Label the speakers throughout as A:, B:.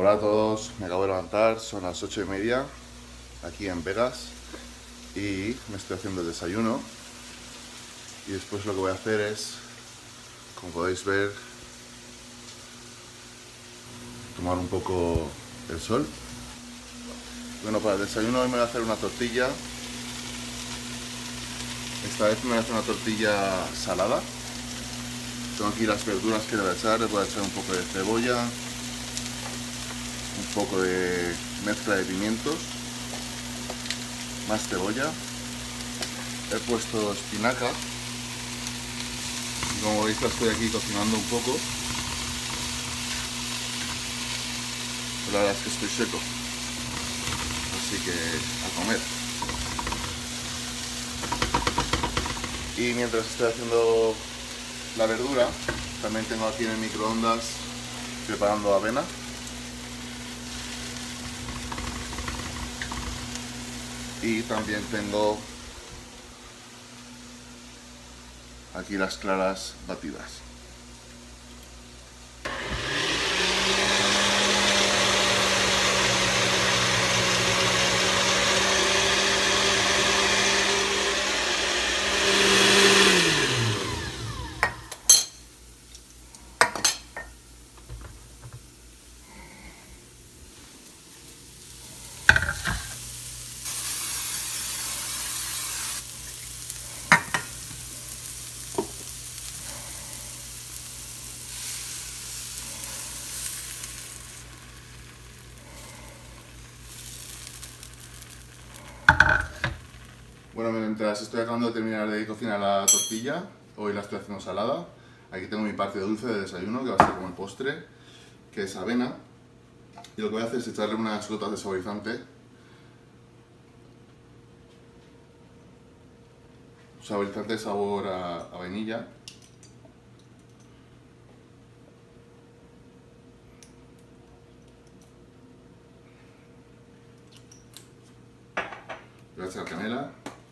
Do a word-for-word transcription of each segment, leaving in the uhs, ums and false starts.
A: Hola a todos, me acabo de levantar, son las ocho y media aquí en Vegas y me estoy haciendo el desayuno y después lo que voy a hacer es, como podéis ver, tomar un poco el sol. Bueno, para el desayuno hoy me voy a hacer una tortilla. Esta vez me voy a hacer una tortilla salada. Tengo aquí las verduras que le voy a echar, le voy a echar un poco de cebolla, un poco de mezcla de pimientos, más cebolla. He puesto espinaca y como veis la estoy aquí cocinando un poco. La verdad es que estoy seco, así que a comer. Y mientras estoy haciendo la verdura, también tengo aquí en el microondas preparando avena. Y también tengo aquí las claras batidas. Bueno, mientras estoy acabando de terminar de cocinar la tortilla, hoy la estoy haciendo salada. Aquí tengo mi parte dulce de desayuno, que va a ser como el postre, que es avena. Y lo que voy a hacer es echarle unas gotas de saborizante. Saborizante de sabor a, a vainilla. Voy a echar canela.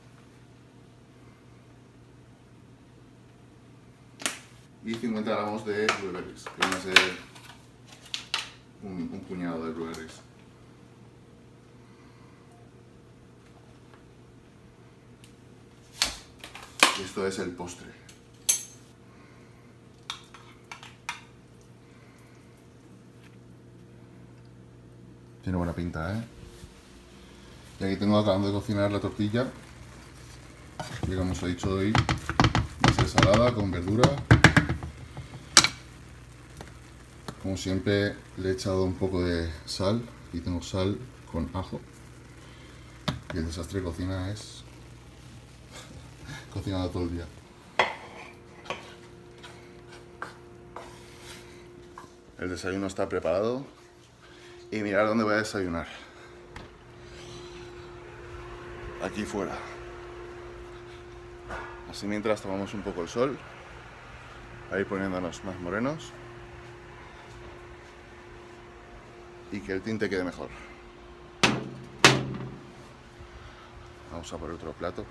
A: Y cincuenta gramos de blueberries, que van a ser un, un puñado de blueberries. Y esto es el postre. Tiene buena pinta, ¿eh? Y aquí tengo acabando de cocinar la tortilla, que como os he dicho hoy, va a ser salada con verdura. Como siempre le he echado un poco de sal, y tengo sal con ajo. Y el desastre de cocina es cocinado todo el día. El desayuno está preparado y mirad dónde voy a desayunar. Aquí fuera. Así mientras tomamos un poco el sol, ahí poniéndonos más morenos. Y que el tinte quede mejor. Vamos a por otro plato.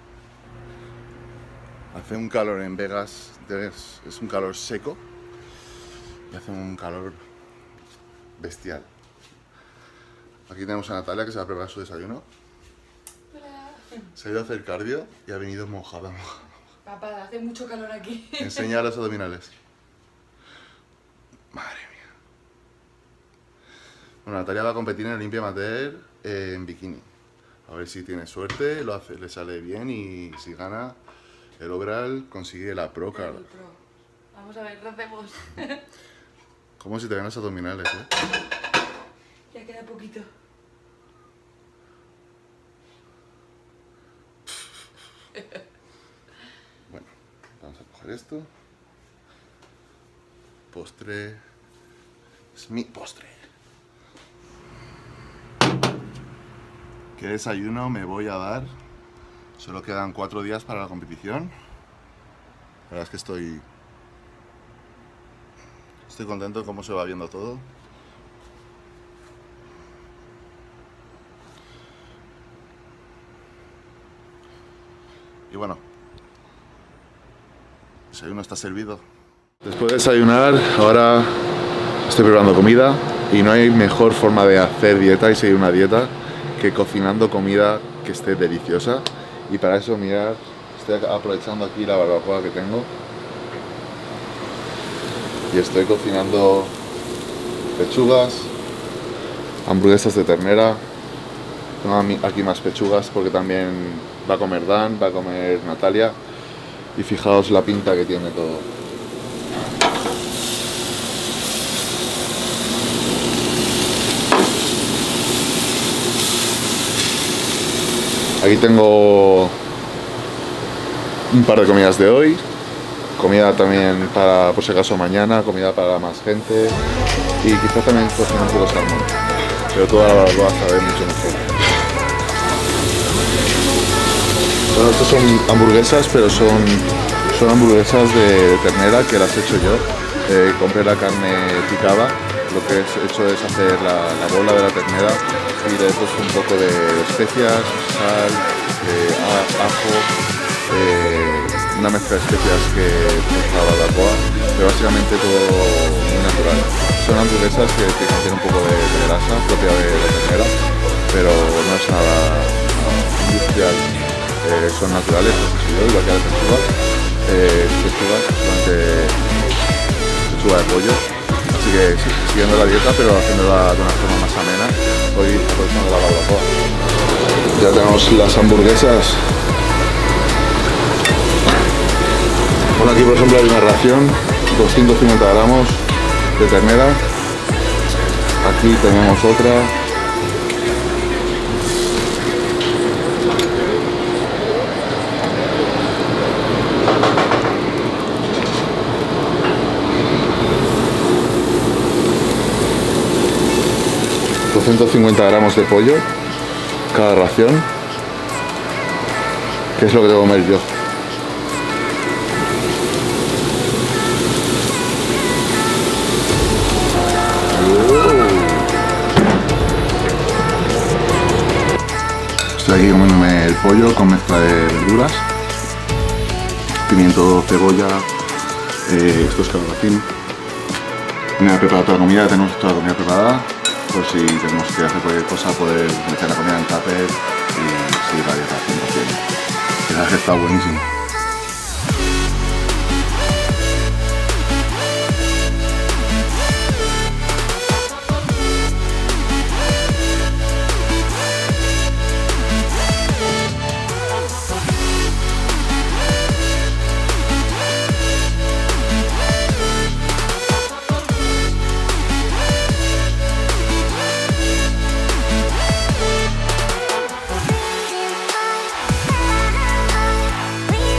A: Hace un calor en Vegas, es, es un calor seco y hace un calor bestial. Aquí tenemos a Natalia, que se va a preparar su desayuno.
B: Hola.
A: Se ha ido a hacer cardio y ha venido mojada, mojada.
B: Papá, hace mucho calor aquí.
A: Enseña los abdominales. Madre mía. Bueno, Natalia va a competir en el Olympia Amateur eh, en bikini. A ver si tiene suerte, lo hace, le sale bien y si gana el overall consigue la Pro Card.
B: El pro. Vamos a ver, ¿qué hacemos?
A: Como si te ven los abdominales, ¿eh?
B: Ya queda poquito.
A: Bueno, vamos a coger esto. Postre. Es mi postre. ¿Qué desayuno me voy a dar? Solo quedan cuatro días para la competición. La verdad es que estoy... Estoy contento de cómo se va viendo todo. Y bueno, el desayuno está servido. Después de desayunar, ahora estoy preparando comida Y no hay mejor forma de hacer dieta y seguir una dieta que cocinando comida que esté deliciosa. Y para eso, mirad, estoy aprovechando aquí la barbacoa que tengo. Y estoy cocinando pechugas, hamburguesas de ternera. Tengo aquí más pechugas porque también va a comer Dan, va a comer Natalia. Y fijaos la pinta que tiene todo. Aquí tengo un par de comidas de hoy, comida también para, por si acaso, mañana, comida para más gente y quizás también cocino un poco de salmón, pero toda la barbacoa sabe mucho mejor. Bueno, estas son hamburguesas, pero son, son hamburguesas de ternera que las he hecho yo. Eh, compré la carne picada, lo que he hecho es hacer la, la bola de la ternera y le he puesto un poco de especias, sal, eh, ajo, eh, una mezcla de especias que para la barbacoa, pero básicamente todo muy natural. Son hamburguesas que, que contienen un poco de, de grasa propia de la ternera, pero no es nada industrial, eh, son naturales, pues eso yo, igual que las pechugas, eh, pechugas, durante pechuga de pollo. Así que sí, siguiendo la dieta, pero haciéndola de una forma más amena, hoy aprovechando la barbacoa. Ya tenemos las hamburguesas. Bueno, aquí por ejemplo hay una ración, doscientos cincuenta gramos de ternera. Aquí tenemos otra. doscientos cincuenta gramos de pollo cada ración, que es lo que debo comer yo. Estoy aquí comiéndome el pollo con mezcla de verduras, pimiento, cebolla, eh, esto es calabacín. Me he preparado toda la comida, tenemos toda la comida preparada. Por si tenemos que hacer cualquier cosa, poder meter la comida en tupper y seguir la dieta cien por cien. El viaje está buenísimo.
C: We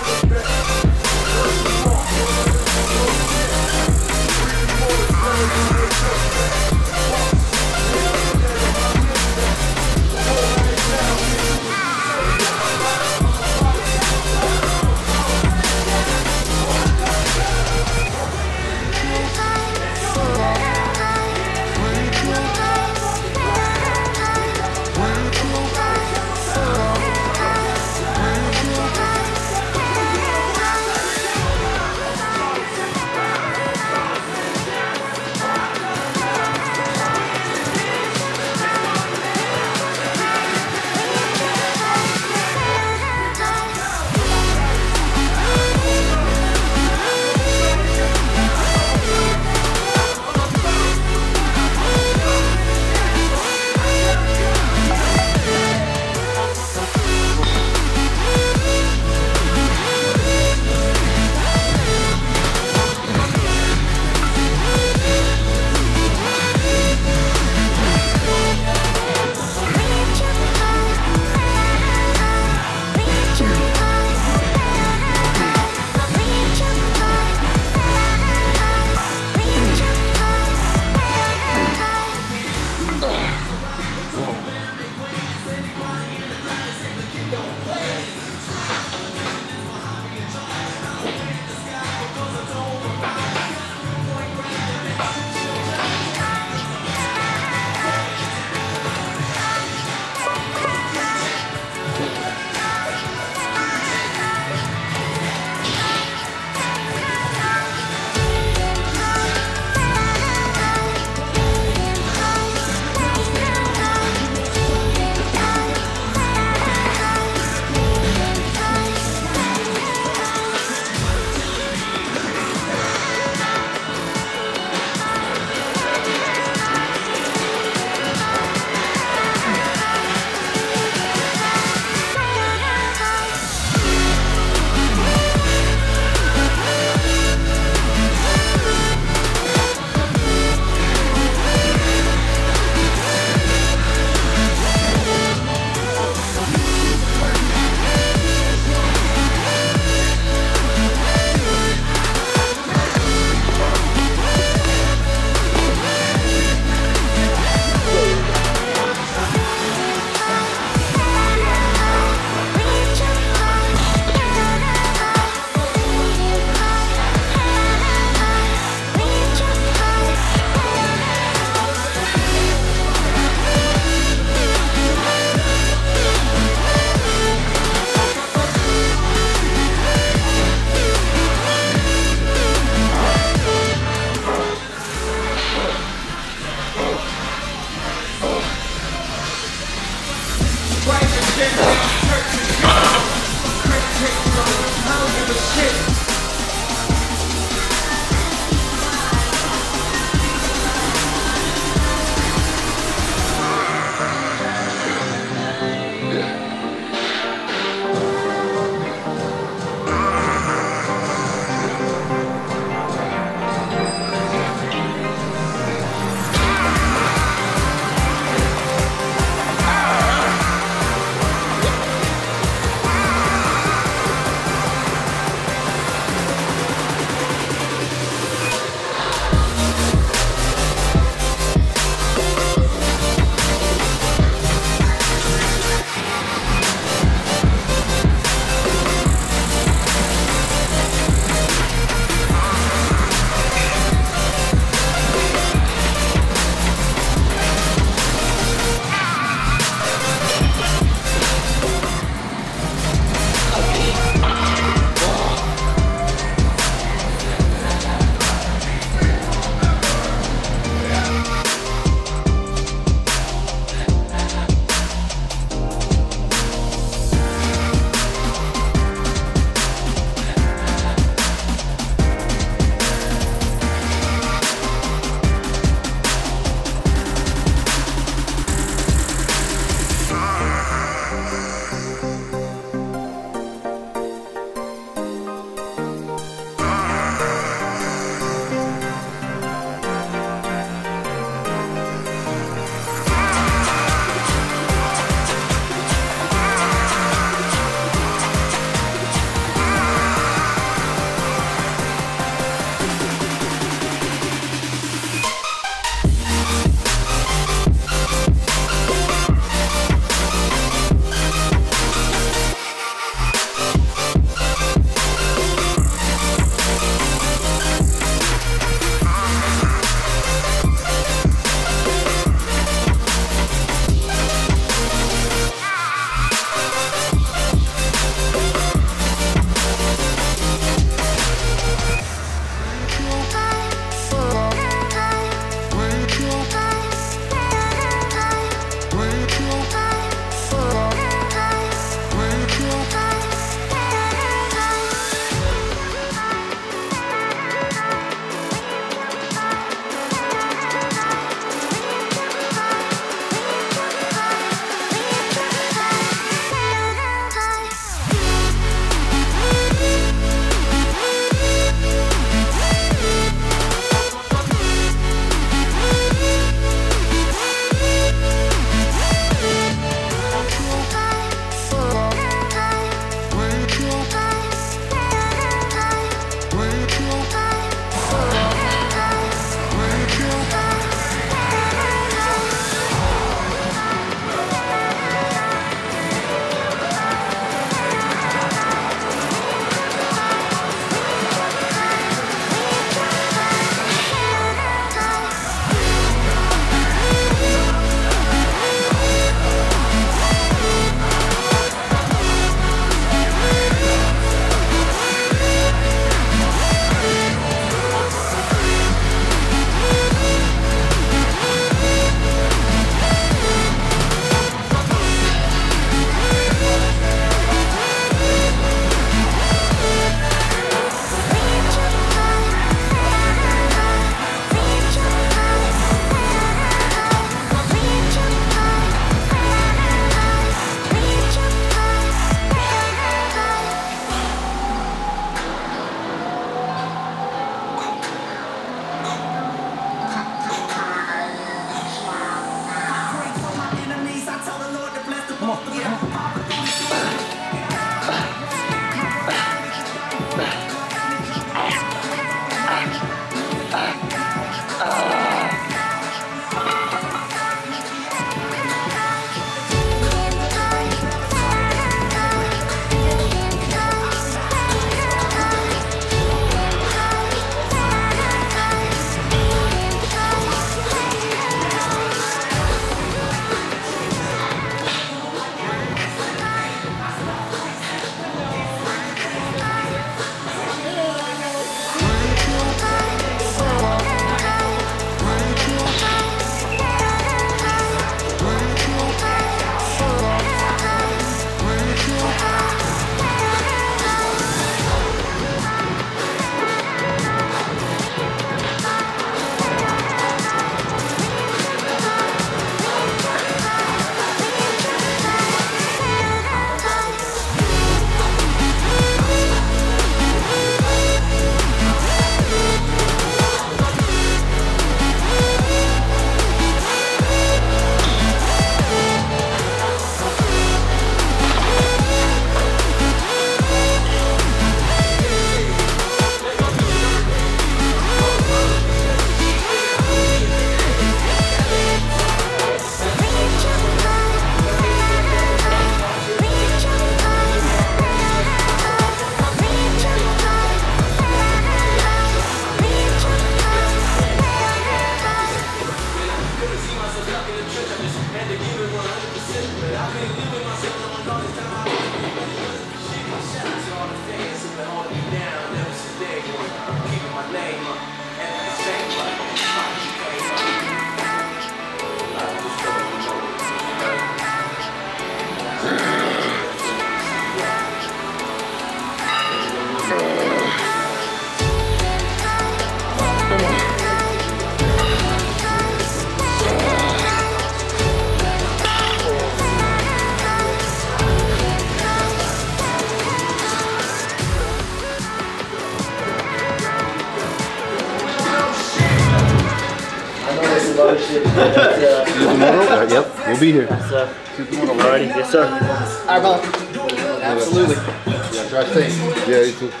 A: tomorrow? Yep, we'll be here.
C: That's, uh, alrighty. Yes, sir.
D: Alright, brother. Absolutely.
A: Yeah, try staying. Yeah, you too.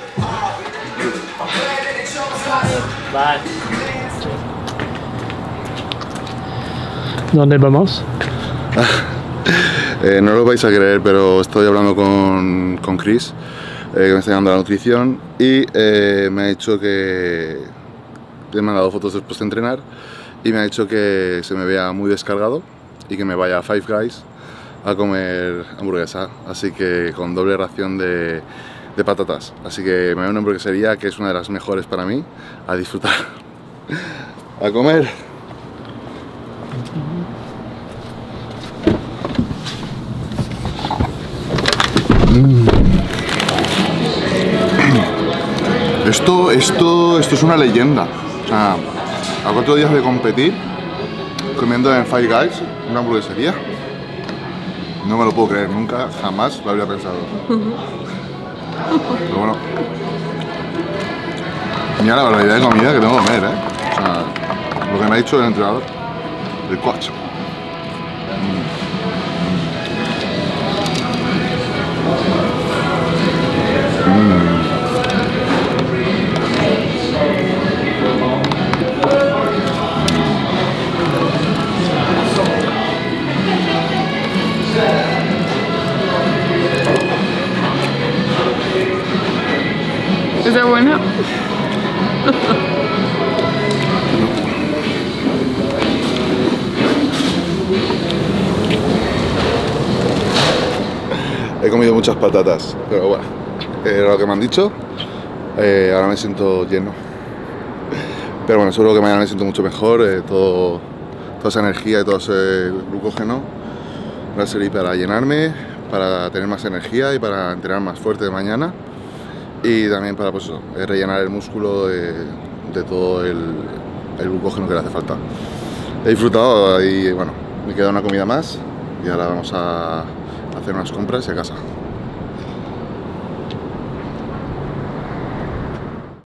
C: Bye.
E: ¿Dónde vamos?
A: Eh, no lo vais a creer, pero estoy hablando con, con Chris, eh, que me está llamando la nutrición, y eh, me ha dicho que le he mandado fotos después de entrenar y me ha dicho que se me vea muy descargado y que me vaya a Five Guys a comer hamburguesa, así que con doble ración de, de patatas. Así que me voy a una hamburguesería que es una de las mejores para mí, a disfrutar, a comer. Esto, esto, esto es una leyenda. O sea, a cuatro días de competir, comiendo en Five Guys, una hamburguesería, no me lo puedo creer, nunca, jamás lo habría pensado. Pero bueno, mira la barbaridad de comida que tengo que comer, ¿eh? O sea, lo que me ha dicho el entrenador, el coach.
B: ¿Está buena?
A: He comido muchas patatas, pero bueno, era lo que me han dicho. Eh, ahora me siento lleno. Pero bueno, seguro que mañana me siento mucho mejor. Eh, todo, toda esa energía y todo ese glucógeno va a servir para llenarme, para tener más energía y para entrenar más fuerte de mañana. Y también para pues eso, rellenar el músculo de, de todo el, el glucógeno que le hace falta. He disfrutado y bueno, me queda una comida más y ahora vamos a hacer unas compras y a casa.